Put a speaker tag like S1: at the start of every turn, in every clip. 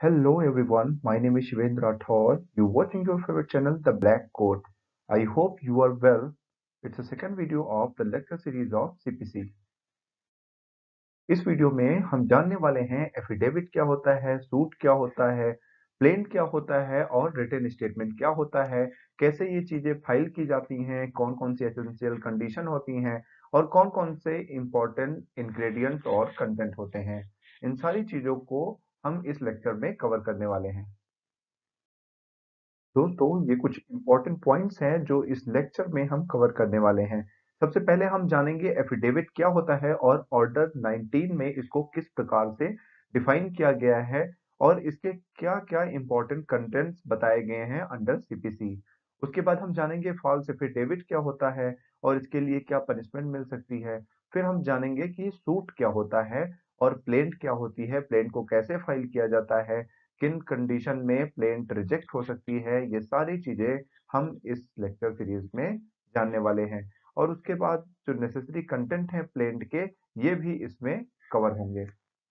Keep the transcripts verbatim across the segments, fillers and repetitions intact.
S1: Hello everyone, my name is Shivendra Rathore. You're watching your favorite channel, The Black Coat. I hope you are well. It's the second video of the lecture series of C P C. इस video में हम जानने वाले हैं affidavit क्या होता है, suit क्या होता है, प्लेन क्या होता है और रिटन स्टेटमेंट क्या होता है, कैसे ये चीजें फाइल की जाती हैं, कौन कौन सी एसेंशियल कंडीशन होती हैं और कौन कौन से इंपॉर्टेंट इंग्रेडिएंट्स और कंटेंट होते हैं। इन सारी चीजों को हम इस लेक्चर में कवर करने वाले हैं। दोस्तों ये कुछ इंपॉर्टेंट पॉइंट्स हैं जो इस लेक्चर में हम कवर करने वाले हैं। सबसे पहले हम जानेंगे एफिडेविट क्या होता है और ऑर्डर नाइनटीन में इसको किस प्रकार से डिफाइन किया गया है और इसके क्या-क्या इंपॉर्टेंट कंटेंट्स बताए गए हैं अंडर सीपीसी। उसके बाद हम जानेंगे फॉल्स एफिडेविट क्या होता है और इसके लिए क्या पनिशमेंट मिल सकती है। फिर हम जानेंगे कि सूट क्या होता है और प्लेंट क्या होती है, प्लेंट को कैसे फाइल किया जाता है, किन कंडीशन में प्लेंट रिजेक्ट हो सकती है, ये सारी चीजें हम इस लेक्चर सीरीज में जानने वाले हैं और उसके बाद जो नेसेसरी कंटेंट है प्लेंट के ये भी इसमें कवर होंगे।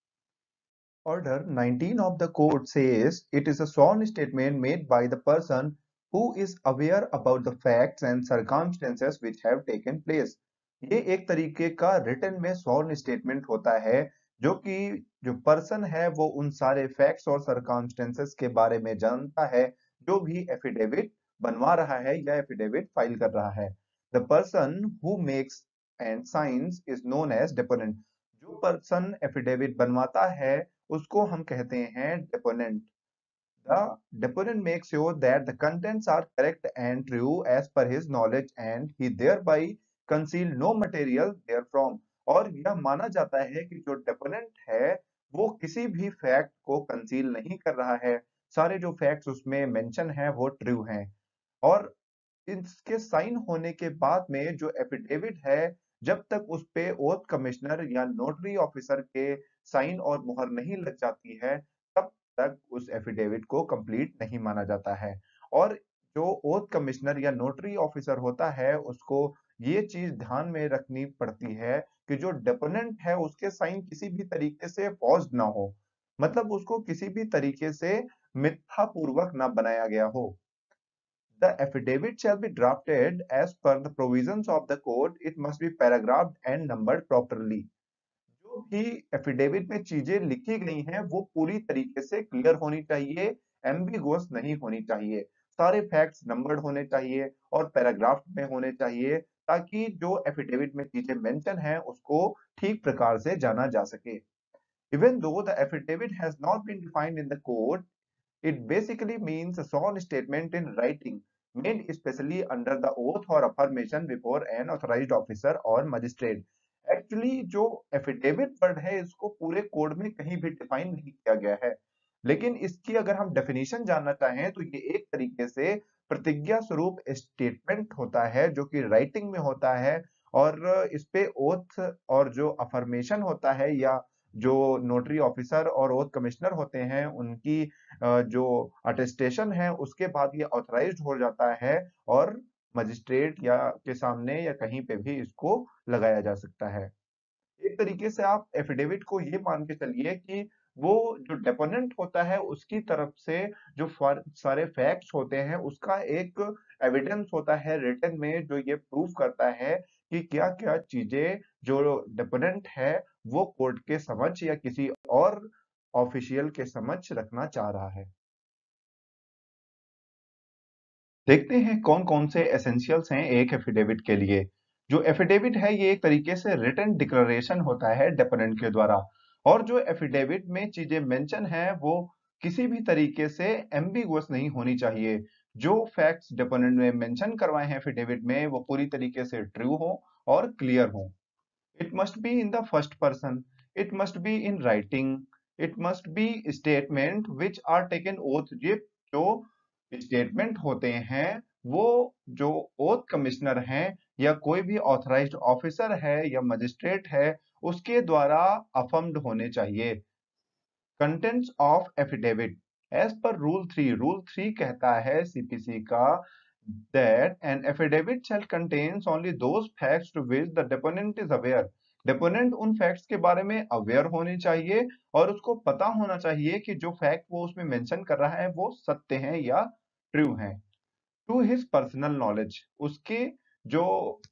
S1: Order nineteen of the code says it is a sworn statement made by the person who is aware about the facts and circumstances which have taken place. ये एक तरीके का रिटन में sworn statement होता है जो कि जो पर्सन है वो उन सारे फैक्ट्स और सर्कमस्टेंसेस के बारे में जानता है जो भी एफिडेविट बनवा रहा है या एफिडेविट फाइल कर रहा है। The person who makes and signs is known as deponent. जो पर्सन एफिडेविट बनवाता है उसको हम कहते हैं deponent. The deponent makes sure that the contents are correct and true as per his knowledge and he thereby conceal no material therefrom। और यह माना जाता है कि जो डेपोनेंट है वो किसी भी फैक्ट को कंसील नहीं कर रहा है, सारे जो फैक्ट्स उसमें मेंशन है वो ट्रू हैं और इसके साइन होने के बाद में जो एफिडेविट है जब तक उस पे ओथ कमिश्नर या नोटरी ऑफिसर के साइन और मुहर नहीं लग जाती है तब तक उस एफिडेविट को कंप्लीट नहीं माना जाता है। और जो ओथ कमिश्नर या नोटरी ऑफिसर होता है उसको ये चीज ध्यान में रखनी पड़ती है कि जो डेपोनेंट है उसके साइन किसी भी तरीके से फॉर्ज्ड ना हो, मतलब उसको किसी भी तरीके से मिथ्या पूर्वक ना बनाया गया हो। The affidavit shall be drafted as per the provisions of the code. It must be paragraphed and numbered properly. जो भी एफिडेविट में चीजें लिखी गई हैं वो पूरी तरीके से क्लियर होनी चाहिए, एम्बिगुअस नहीं होनी चाहिए। सारे फैक्ट्स नंबर्ड होने चाहिए और पैराग्राफ में होने चाहिए ताकि जो एफिडेविट में चीजें मेंशन हैं उसको ठीक प्रकार से जाना जा सके। Even though the affidavit has not been defined in the code, it basically means a sworn statement in writing, made especially under the oath or affirmation before an authorized officer or magistrate. Actually जो affidavit word है इसको पूरे code में कहीं भी define नहीं किया गया है, लेकिन इसकी अगर हम डेफिनेशन जानना चाहें तो ये एक तरीके से प्रतिज्ञा स्वरूप स्टेटमेंट होता है जो कि राइटिंग में होता है और इस पे ओथ और जो अफर्मेशन होता है या जो नोटरी ऑफिसर और ओथ कमिश्नर होते हैं उनकी अ, जो अटेस्टेशन है उसके बाद ये ऑथराइज्ड हो जाता है और मजिस्ट्रेट या के सामने या कहीं पे भी इसको लगाया जा सकता है। एक तरीके से आप एफिडेविट को ये मान के चलिए कि वो जो डेपोनेंट होता है उसकी तरफ से जो फर- सारे फैक्ट्स होते हैं उसका एक एविडेंस होता है रिटन में जो ये प्रूफ करता है कि क्या क्या चीजें जो डेपोनेंट है वो कोर्ट के समक्ष या किसी और ऑफिशियल के समक्ष रखना चाह रहा है। देखते हैं कौन कौन से एसेंशियल्स हैं एक एफिडेविट के लिए। जो एफिडेविट है ये एक तरीके से रिटन डिक्लेरेशन होता है डेपोनेंट के द्वारा और जो एफिडेविट में चीजें मेंशन है वो किसी भी तरीके से एम्बिगुअस नहीं होनी चाहिए। जो फैक्ट्स डेपोनेंट ने मेंशन करवाए हैं एफिडेविट में वो पूरी तरीके से ट्रू हो और क्लियर हो। It must be in the first person. It must be in writing. It must be statement which are taken oath। ये जो स्टेटमेंट होते हैं वो जो ओथ कमिश्नर हैं या कोई भी ऑथराइज्ड ऑफिसर है या मजिस्ट्रेट है उसके द्वारा अफर्म्ड होने चाहिए। Contents of affidavit as per rule three, rule three कहता है सीपीसी का that an affidavit shall contains only those facts to which the deponent is aware। Deponent उन फैक्ट्स के बारे में अवेयर होने चाहिए और उसको पता होना चाहिए कि जो फैक्ट वो उसमें मेंशन कर रहा है वो सत्य हैं या ट्रू हैं। टू हिज पर्सनल नॉलेज, उसके जो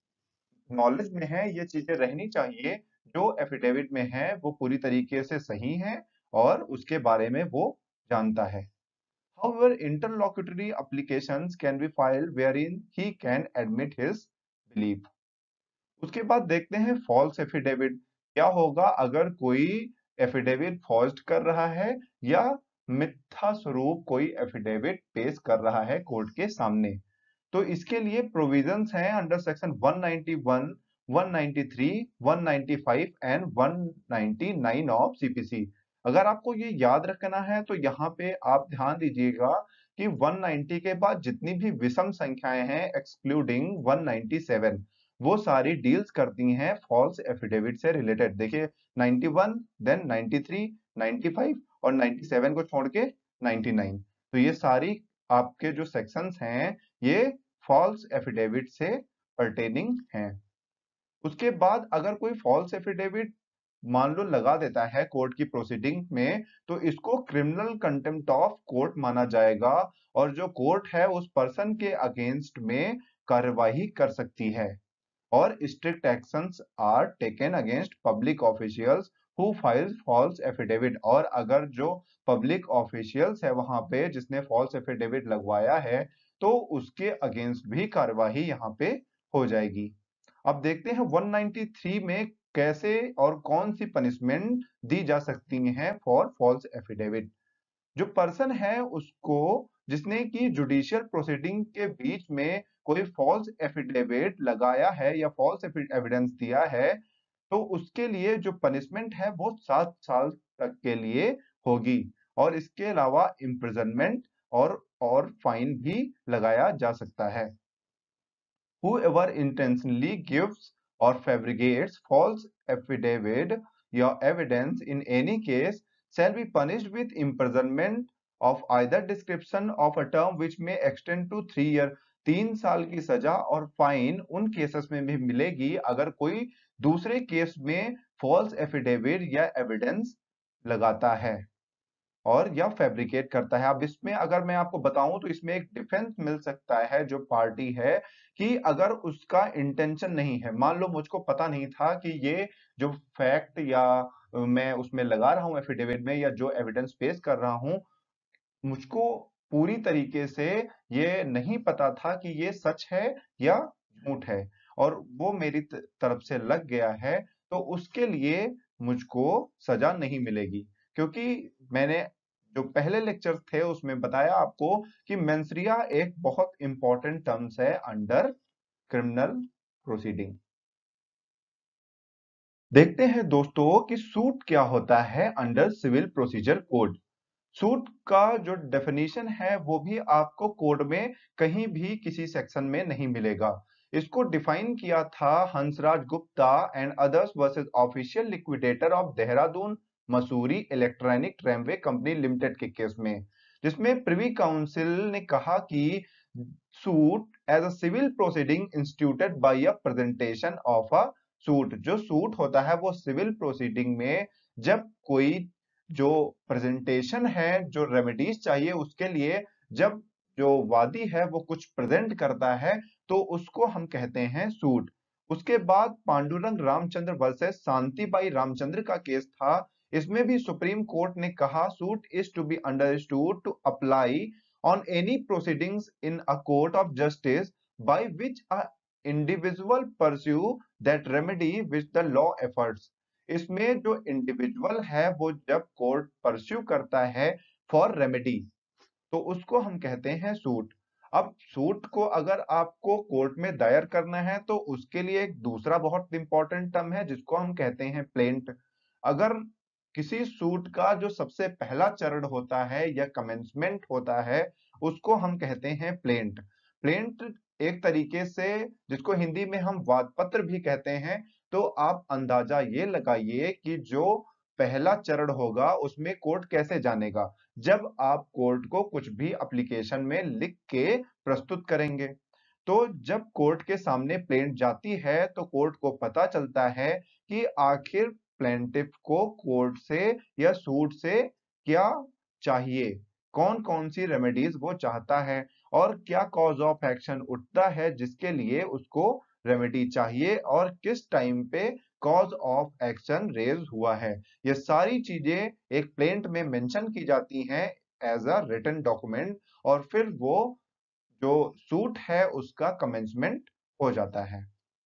S1: नॉलेज में है ये चीजें रहनी चाहिए जो एफिडेविट में है वो पूरी तरीके से सही है और उसके बारे में वो जानता है। However, interlocutory applications can be filed wherein he can admit his belief. उसके बाद देखते हैं फॉल्स एफिडेविट। क्या होगा अगर कोई एफिडेविट फॉर्ज्ड कर रहा है या मिथ्या स्वरूप कोई एफिडेविट पेश कर रहा है कोर्ट के सामने। तो इसके लिए प्रोविजंस हैं under section one ninety one, one ninety three, one ninety five and one ninety nine of CPC. अगर आपको ये याद रखना है तो यहाँ पे आप ध्यान दीजिएगा कि वन नाइंटी के बाद जितनी भी विषम संख्याएं हैं एक्सक्लूडिंग वन नाइंटी सेवन, वो सारी डील्स करती हैं फॉल्स एफिडेविट से रिलेटेड। देखिए ninety one, then ninety three, ninety five और नाइंटी सेवन को छोड़ के नाइंटी नाइन। तो ये सारी आपके जो सेक्शंस हैं ये फॉल्स एफिडेविट से पर्टेनिंग हैं। उसके बाद अगर कोई फॉल्स एफिडेविट मान लो लगा देता है कोर्ट की प्रोसीडिंग में तो इसको क्रिमिनल कंटेम्प्ट ऑफ कोर्ट माना जाएगा और जो कोर्ट है उस पर्सन के अगेंस्ट में कार्यवाही कर सकती है और strict actions are taken against public officials who files false affidavit. और अगर जो पब्लिक ऑफिशियल्स है वहां पे जिसने फॉल्स एफिडेविट लगवाया है तो उसके अगेंस्ट भी कार्यवाही यहाँ पे हो जाएगी। अब देखते हैं वन नाइंटी थ्री में कैसे और कौन सी पनिशमेंट दी जा सकती हैं फॉर फॉल्स एफिडेविट। जो पर्सन है उसको जिसने की जुडिशियल प्रोसीडिंग के बीच में कोई फॉल्स एफिडेविट लगाया है या फॉल्स एविडेंस दिया है तो उसके लिए जो पनिशमेंट है वो सात साल तक के लिए होगी और इसके अलावा इम्प्रिजनमेंट और और फाइन भी लगाया जा सकता है। Whoever intentionally gives or fabricates false affidavit or evidence in any case shall be punished with imprisonment of either description of a term which may extend to three year। तीन साल की सजा और फाइन उन केसेस में भी मिलेगी अगर कोई दूसरे केस में फॉल्स एफिडेविट या एविडेंस लगाता है और या फैब्रिकेट करता है। अब इसमें अगर मैं आपको बताऊं तो इसमें एक डिफेंस मिल सकता है जो पार्टी है कि अगर उसका इंटेंशन नहीं है, मान लो मुझको पता नहीं था कि ये जो फैक्ट या मैं उसमें लगा रहा हूं एफिडेविट में या जो एविडेंस पेश कर रहा हूं मुझको पूरी तरीके से ये नहीं पता था कि ये सच है या झूठ है और वो मेरी तरफ से लग गया है तो उसके लिए मुझको सजा नहीं मिलेगी। क्योंकि मैंने जो पहले लेक्चर थे उसमें बताया आपको कि मेंसरिया एक बहुत इंपॉर्टेंट टर्म्स है अंडर क्रिमिनल प्रोसीडिंग। देखते हैं दोस्तों कि सूट क्या होता है under civil procedure code. Suit का जो डेफिनेशन है वो भी आपको कोड में कहीं भी किसी सेक्शन में नहीं मिलेगा। इसको डिफाइन किया था Hansraj Gupta and others versus official liquidator of Dehradun Mussoorie electronic tramway company limited के केस में, जिसमें प्रिवी काउंसिल ने कहा कि suit as a civil proceeding instituted by a presentation of a suit. जो सूट होता है वो सिविल प्रोसीडिंग में जब कोई जो प्रेजेंटेशन है जो रेमेडीज चाहिए उसके लिए जब जो वादी है वो कुछ प्रेजेंट करता है तो उसको हम कहते हैं सूट। उसके बाद पांडुरंग रामचंद्र वर्सेस शांतिबाई रामचंद्र का केस था। इसमें भी सुप्रीम कोर्ट ने कहा suit is to be understood to apply on any proceedings in a court of justice by which a individual pursue that remedy which the law affords. इसमें जो इंडिविजुअल है वो जब कोर्ट परस्यू करता है for remedy तो उसको हम कहते हैं सूट। अब सूट को अगर आपको कोर्ट में दायर करना है तो उसके लिए एक दूसरा बहुत इंपॉर्टेंट टर्म है जिसको हम कहते हैं प्लेंट। अगर किसी सूट का जो सबसे पहला चरण होता है या कमेंसमेंट होता है उसको हम कहते हैं प्लेंट। प्लेंट एक तरीके से जिसको हिंदी में हम वाद पत्र भी कहते हैं। तो आप अंदाजा ये लगाइए कि जो पहला चरण होगा उसमें कोर्ट कैसे जानेगा, जब आप कोर्ट को कुछ भी एप्लीकेशन में लिख के प्रस्तुत करेंगे। तो जब कोर्ट के सामने प्लेंट जाती है तो कोर्ट को पता चलता है कि आखिर प्लेंटिफ को कोर्ट से या सूट से क्या चाहिए, कौन कौन सी रेमेडीज वो चाहता है और क्या कॉज ऑफ एक्शन उठता है जिसके लिए उसको रेमेडी चाहिए और किस टाइम पे कॉज ऑफ एक्शन रेज हुआ है। ये सारी चीजें एक प्लेंट में मेंशन की जाती हैं एज अ रिटन डॉक्यूमेंट और फिर वो जो सूट है उसका कमेंसमेंट हो जाता है।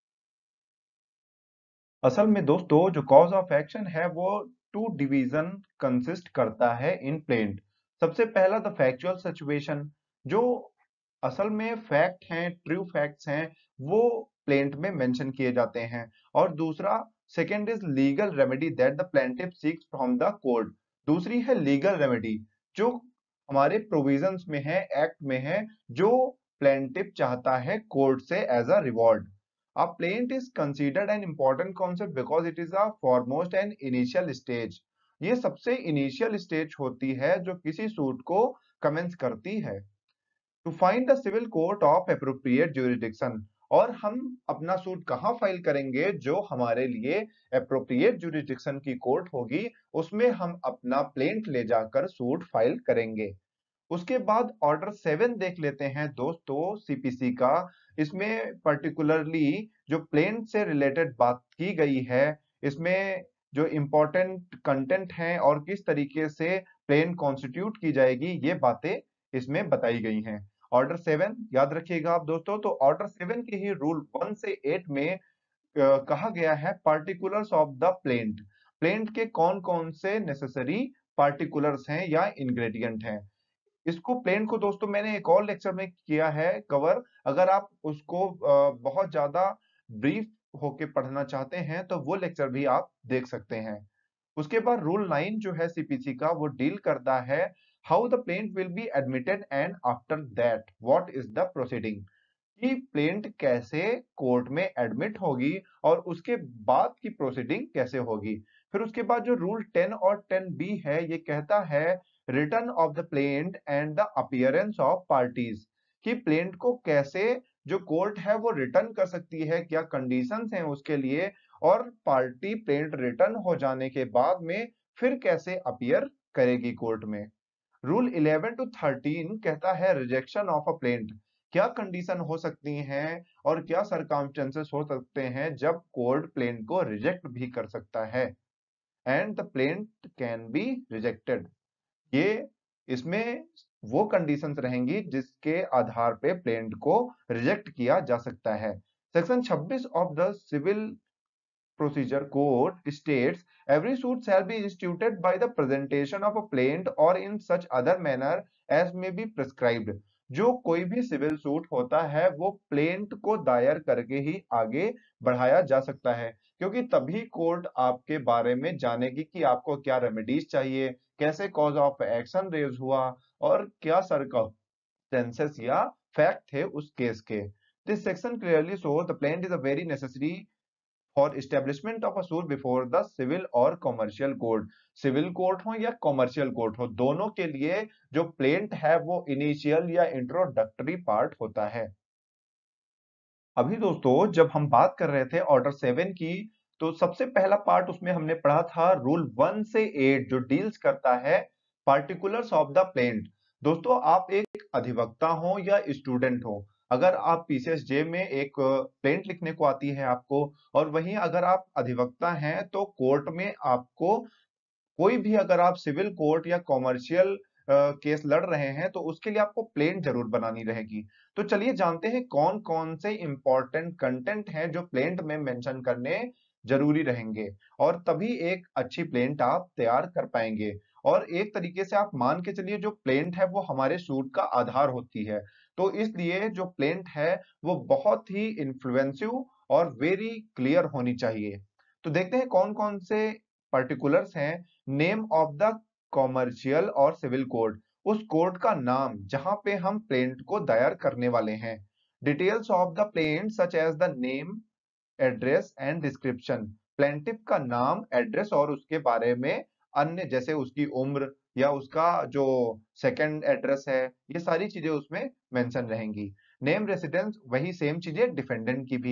S1: असल में दोस्तों जो कॉज ऑफ एक्शन है वो टू डिवीजन कंसिस्ट करता है इन प्लेंट। सबसे पहला द फैक्चुअल सिचुएशन, जो असल में फैक्ट हैं, ट्रू फैक्ट्स हैं, वो प्लेंट में मेंशन किए जाते हैं। और दूसरा second is legal remedy that the plaintiff seeks from the court. दूसरी है लीगल रेमेडी जो हमारे प्रोविजंस में है, एक्ट में है, जो प्लेंटिफ चाहता है कोर्ट से as a reward. A plaint is considered an important concept because it is a foremost and initial stage। ये सबसे इनिशियल स्टेज होती है जो किसी सूट को कमेंस करती है। To find the civil court of appropriate jurisdiction, और हम अपना सूट कहाँ फाइल करेंगे जो हमारे लिए एप्रोप्रिएट ज्यूरिडिक्शन की कोर्ट होगी, उसमें हम अपना प्लेंट ले जाकर सूट फाइल करेंगे। उसके बाद ऑर्डर सेवन देख लेते हैं दोस्तों सीपीसी का। इसमें पर्टिकुलरली जो प्लेन से रिलेटेड बात की गई है, इसमें जो इंपॉर्टेंट कंटेंट हैं और किस तरीके से प्लेन कॉन्स्टिट्यूट की जाएगी ये बातें इसमें बताई गई हैं। ऑर्डर सेवन याद रखिएगा आप दोस्तों। तो ऑर्डर सेवन के ही रूल वन से एट में अ, कहा गया है particulars of the plaint. Plaint के कौन कौन से नेसेसरी पार्टिकुलर्स हैं या इंग्रेडिएंट हैं। इसको प्लेन को दोस्तों मैंने एक और लेक्चर में किया है कवर। अगर आप उसको अ, बहुत ज्यादा ब्रीफ होके पढ़ना चाहते हैं तो वो लेक्चर भी आप देख सकते हैं। उसके बाद रूल नाइन जो है सीपीसी का वो डील करता है how the plaint will be admitted and after that what is the proceeding, कि प्लेंट कैसे कोर्ट में एडमिट होगी और उसके बाद की प्रोसीडिंग कैसे होगी। फिर उसके बाद जो रूल टेन और टेन बी है ये कहता है return of the plaint and the appearance of parties, कि प्लेंट को कैसे जो कोर्ट है वो रिटर्न कर सकती है, क्या कंडीशंस हैं उसके लिए, और पार्टी प्लेंट रिटर्न हो जाने के बाद में फिर कैसे अपीयर करेगी कोर्ट में। रूल इलेवन टू थर्टीन कहता है रिजेक्शन ऑफ अ प्लेंट, क्या कंडीशन हो सकती हैं और क्या सरकमस्टेंसेस हो सकते हैं जब कोर्ट प्लेंट को रिजेक्ट भी कर सकता है। And the plaint can be rejected, ये इसमें वो कंडीशंस रहेंगी जिसके आधार पे प्लेंट को रिजेक्ट किया जा सकता है। सेक्शन छब्बीस of the civil procedure code states every suit shall be instituted by the presentation of a plaint or in such other manner as may be prescribed। जो कोई भी सिविल सूट होता है वो प्लेंट को दायर करके ही आगे बढ़ाया जा सकता है, क्योंकि तभी कोर्ट आपके बारे में जानेगी कि आपको क्या रेमेडीज चाहिए, कैसे कॉज ऑफ एक्शन रेज हुआ और क्या सर्कमस्टेंसेस या फैक्ट थे उस केस के। This section clearly show the plaint is a very necessary for establishment of a suit before the civil और कॉमर्शियल कोर्ट। सिविल कोर्ट हो या कॉमर्शियल कोर्ट हो, दोनों के लिए जो प्लेंट है वो इनिशियल या इंट्रोडक्टरी पार्ट होता है। अभी दोस्तों जब हम बात कर रहे थे ऑर्डर सेवन की, तो सबसे पहला पार्ट उसमें हमने पढ़ा था रूल वन से एट जो डील्स करता है पार्टिकुलर्स ऑफ द प्लेंट। दोस्तों आप एक अधिवक्ता हो या स्टूडेंट हो, अगर आप पीसीएसजे में एक प्लेंट लिखने को आती है आपको, और वहीं अगर आप अधिवक्ता हैं तो कोर्ट में आपको कोई भी, अगर आप सिविल कोर्ट या कॉमर्शियल केस लड़ रहे हैं तो उसके लिए आपको प्लेंट जरूर बनानी रहेगी। तो चलिए जानते हैं कौन कौन से इंपॉर्टेंट कंटेंट हैं जो प्लेंट में मेंशन करने जरूरी रहेंगे, और तभी एक अच्छी प्लेंट आप तैयार कर पाएंगे। और एक तरीके से आप मान के चलिए जो प्लेंट है वो हमारे सूट का आधार होती है, तो इसलिए जो प्लेंट है वो बहुत ही इन्फ्लुएंसिव और वेरी क्लियर होनी चाहिए। तो देखते हैं कौन कौन से पर्टिकुलर्स हैं। नेम ऑफ द कॉमर्शियल और सिविल कोड, उस कोर्ट का नाम जहां पे हम प्लेंट को दायर करने वाले हैं। Details of the plaint such as the name, address and description, plaintiff का नाम, एड्रेस और उसके बारे में अन्य जैसे उसकी उम्र या उसका जो सेकंड एड्रेस है, ये सारी चीजें उसमें मेंशन रहेंगी। नेम रेसिडेंस वही सेम चीजें डिफेंडेंट की भी।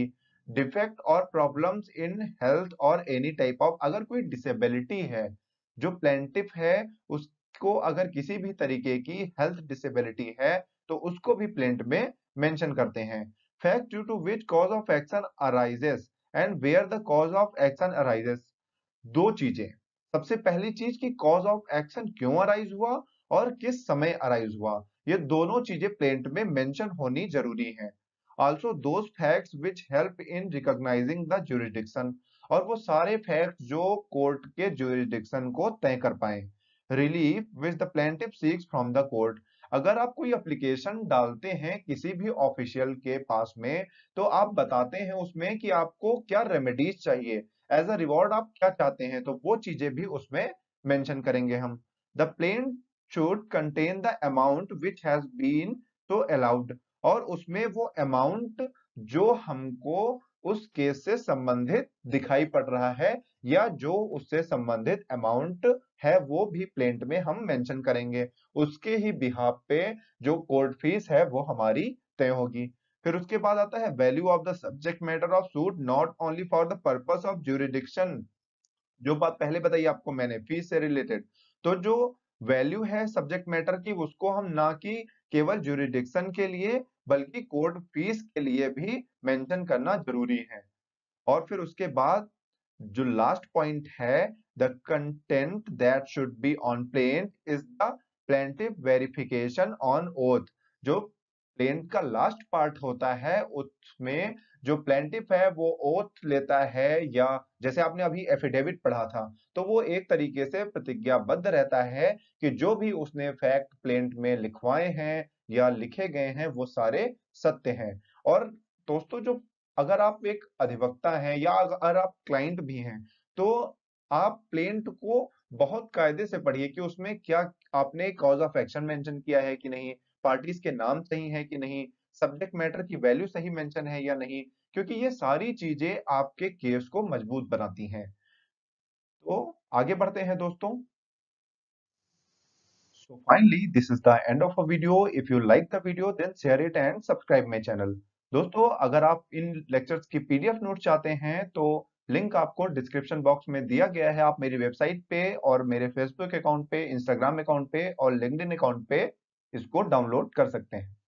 S1: डिफेक्ट और प्रॉब्लम्स इन हेल्थ और एनी टाइप ऑफ, अगर कोई डिसेबिलिटी है, जो प्लेंटिफ है उसको अगर किसी भी तरीके की हेल्थ डिसेबिलिटी है तो उसको भी प्लेंट में मेंशन करते हैं। Fact due to which cause of action arises and where the cause of action arises. दो चीजें, सबसे पहली चीज कि कॉज ऑफ एक्शन क्यों अराइज हुआ और किस समय अराइज हुआ, ये दोनों चीजें प्लेंट में मेंशन होनी जरूरी है। Also those facts which help in recognising the jurisdiction, और वो सारे फैक्ट्स जो कोर्ट के ज्यूरिडिक्शन को तय कर पाए। Relief which the plaintiff seeks from the court, अगर आप कोई एप्लीकेशन डालते हैं किसी भी ऑफिशियल के पास में तो आप बताते हैं उसमें कि आपको क्या रेमेडीज चाहिए, एज अ रिवॉर्ड आप क्या चाहते हैं, तो वो चीजें भी उसमें मेंशन करेंगे हम। The plaint should contain the amount which has been to allowed, और उसमें वो अमाउंट जो हमको उस केस से संबंधित दिखाई पड़ रहा है या जो उससे संबंधित अमाउंट है वो भी प्लेंट में हम मेंशन करेंगे। उसके ही बिहाफ पे जो कोर्ट फीस है वो हमारी तय होगी। फिर उसके बाद आता है value of the subject matter of suit not only for the purpose of jurisdiction. जो बात पहले बताई आपको मैंने फीस से रिलेटेड, तो जो वैल्यू है सब्जेक्ट मैटर की उसको हम ना कि केवल ज्यूरिडिक्शन के लिए बल्कि कोर्ट फीस के लिए भी मेंशन करना जरूरी है। और फिर उसके बाद जो लास्ट पॉइंट है, the content that should be on plaint is the plaintiff verification on oath. जो प्लेंट का लास्ट पार्ट होता है उसमें जो प्लेंटिफ है वो ओथ लेता है, या जैसे आपने अभी एफिडेविट पढ़ा था तो वो एक तरीके से प्रतिज्ञाबद्ध रहता है कि जो भी उसने फैक्ट प्लेंट में लिखवाए हैं या लिखे गए हैं वो सारे सत्य हैं। और दोस्तों जो अगर आप एक अधिवक्ता हैं या अगर आप क्लाइंट भी हैं तो आप प्लेंट को बहुत कायदे से पढ़िए कि उसमें क्या आपने कॉज ऑफ एक्शन मेंशन किया है कि नहीं, पार्टीज के नाम सही है कि नहीं, सब्जेक्ट मैटर की वैल्यू सही मेंशन है या नहीं, क्योंकि ये सारी चीजें आपके केस को मजबूत बनाती हैं। तो आगे बढ़ते हैं दोस्तों। So finally, this is the end of a video. If you like the video, then share it and subscribe my channel. दोस्तों अगर आप इन लेक्चर्स की पीडीएफ नोट चाहते हैं तो लिंक आपको डिस्क्रिप्शन बॉक्स में दिया गया है। आप मेरी वेबसाइट पे और मेरे फेसबुक अकाउंट पे, इंस्टाग्राम अकाउंट पे और लिंक्डइन अकाउंट पे इसको डाउनलोड कर सकते हैं।